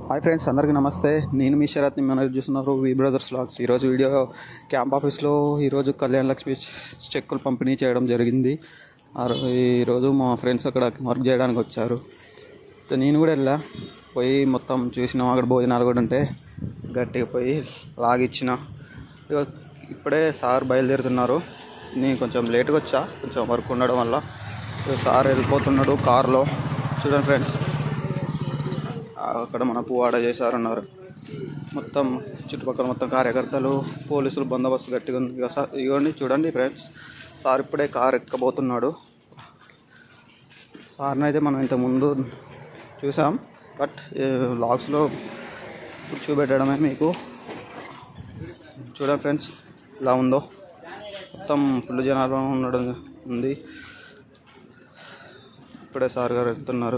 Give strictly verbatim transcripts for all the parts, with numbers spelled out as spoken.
Hi friends, అందరికీ నమస్తే. నేను మీ శరత్ని మనం చూస్తున్నారు వి బ్రదర్స్ వ్లాగ్స్. ఈరోజు వీడియో క్యాంప్ ఆఫీస్లో ఈరోజు కళ్యాణ్ లక్ష్మి చెక్కులు పంపిణీ చేయడం జరిగింది. ఈరోజు మా ఫ్రెండ్స్ అక్కడ వర్క్ చేయడానికి వచ్చారు. నేను కూడా వెళ్ళా, పోయి మొత్తం చూసినాం. అక్కడ భోజనాలు కూడా ఉంటే గట్టిగా పోయి లాగిచ్చిన. ఇప్పుడే సార్ బయలుదేరుతున్నారు. నేను కొంచెం లేట్గా వచ్చా, కొంచెం వర్క్ ఉండడం వల్ల. సార్ వెళ్ళిపోతున్నాడు కారులో. చూడండి ఫ్రెండ్స్, అక్కడ మన పువ్వాడ చేశారన్నారు. మొత్తం చుట్టుపక్కల మొత్తం కార్యకర్తలు, పోలీసులు బందోబస్తు గట్టిగా ఉంది. ఇవ్వండి చూడండి ఫ్రెండ్స్, సార్ ఇప్పుడే కారు ఎక్కబోతున్నాడు. సార్ని అయితే మనం ఇంతకుముందు చూసాం, బట్ వ్లాగ్స్లో చూపెట్టడమే మీకు. చూడండి ఫ్రెండ్స్ ఇలా ఉందో, మొత్తం ఫుల్ జనాలు ఉండడం ఉంది. ఇప్పుడే సార్ గారు వెళ్తున్నారు.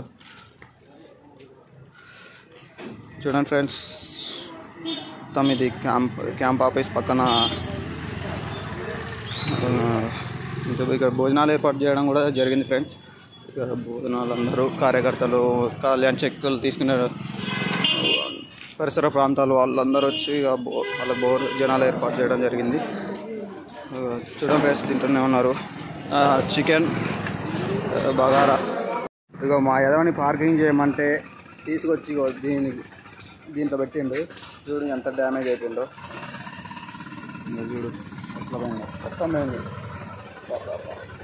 చూడండి ఫ్రెండ్స్, మొత్తం ఇది క్యాంప్ క్యాంప్ ఆఫీస్ పక్కన ఇక్కడ భోజనాలు ఏర్పాటు చేయడం కూడా జరిగింది ఫ్రెండ్స్. ఇక్కడ భోజనాలు అందరూ కార్యకర్తలు, కళ్యాణ్ చెక్కులు తీసుకునే పరిసర ప్రాంతాలు వాళ్ళందరూ వచ్చి ఇక వాళ్ళ భోజనాలు ఏర్పాటు చేయడం జరిగింది. చూడండి ఫ్రెండ్స్, తింటూనే ఉన్నారు. చికెన్ బగారా. ఇక మా యదవని పార్కింగ్ చేయమంటే తీసుకొచ్చి దీనికి దీంట్లో పెట్టిండు. చూడు ఎంత డ్యామేజ్ అయిపోయిందో. చూడు ఎట్లా పోయిందో, మొత్తం పోయింది.